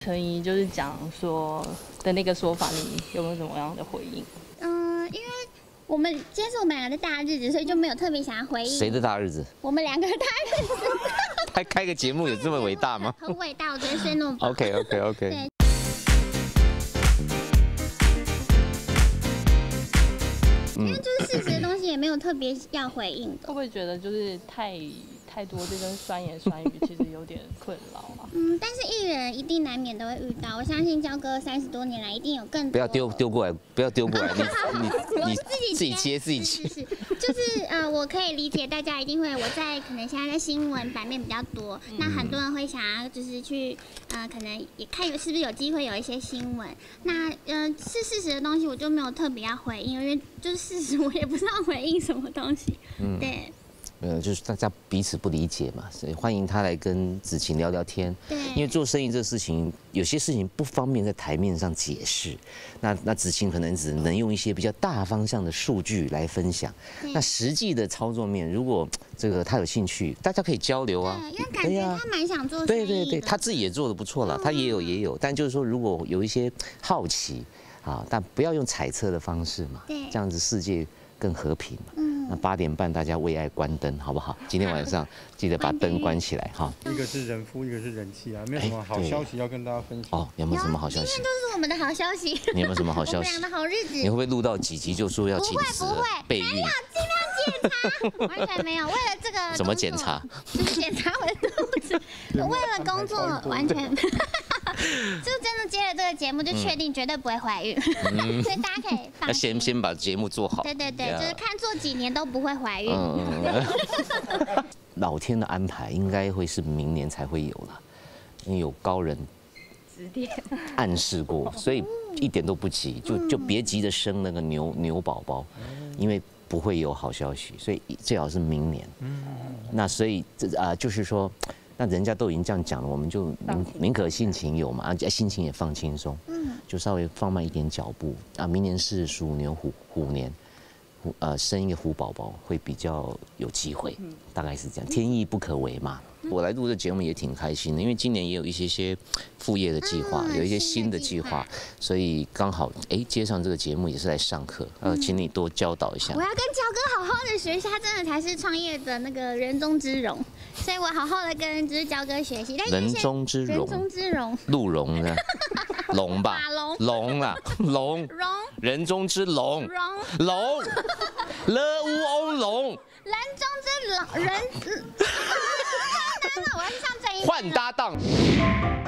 陈怡就是讲说的那个说法，你有没有什么样的回应？ 因为今天是我们两个的大日子，所以就没有特别想要回应。 谁的大日子？ 我们两个的大日子。 还开个节目有这么伟大吗？ 很伟大，我昨天睡那么饱。 OK。 对。因为就是事实的东西也没有特别要回应的。 会不会觉得就是太多这种酸言酸语，其实有点困扰啊？ 但是艺人一定难免都会遇到。我相信焦哥30多年来一定有更多。 不要丢过来，不要丢过来，你自己接。 是，就是我可以理解大家一定会，我在可能现在在新闻版面比较多，那很多人会想要就是去可能也看是不是有机会有一些新闻。那是事实的东西，我就没有特别要回应，因为就是事实，我也不知道回应什么东西。对。 就是大家彼此不理解嘛，所以欢迎他来跟子晴聊聊天。 对， 因为做生意这事情，有些事情不方便在台面上解释，那子晴可能只能用一些比较大方向的数据来分享。那实际的操作面，如果这个他有兴趣，大家可以交流啊。 因为感觉他蛮想做生意的。 对，他自己也做得不错了，他也有，但就是说如果有一些好奇啊，但不要用猜测的方式嘛，这样子世界更和平嘛。那8点半大家为爱关灯，好不好？今天晚上记得把灯关起来哈。 一个是人夫，一个是人妻啊，没有什么好消息要跟大家分享。 哦，有没有什么好消息？ 今天都是我们的好消息。 你有没有什么好消息？ 我们俩的好日子。 你会不会录到几集就说要请辞了？备孕？ 没有，尽量检查，完全没有。为了这个怎么检查？ 就是检查我的肚子。为了工作，完全。就真的接了这个节目，就确定绝对不会怀孕，所以大家可以放心。 先把节目做好。 对，就是看做几年都不会怀孕。 老天的安排应该会是明年才会有了，因为有高人指点暗示过，所以一点都不急，就别急着生那个牛宝宝，因为不会有好消息，所以最好是明年。那所以就是说。那人家都已经这样讲了，我们就宁可信其有嘛，心情也放轻松，就稍微放慢一点脚步啊。明年是属牛虎年，生一个虎宝宝会比较有机会，大概是这样，天意不可违嘛。我来录这节目也挺开心的，因为今年也有一些副业的计划，有一些新的计划，所以刚好接上这个节目也是来上课，请你多教导一下。 我要跟焦哥好好的学习，他真的才是创业的那个人中之龙，所以我好好的跟就是焦哥学习。 人中之龙，鹿茸呢？龙吧？龙啦，龙，人中之龙，龙，了乌翁龙， 人中之龙，人。我要去上正音。 换搭档。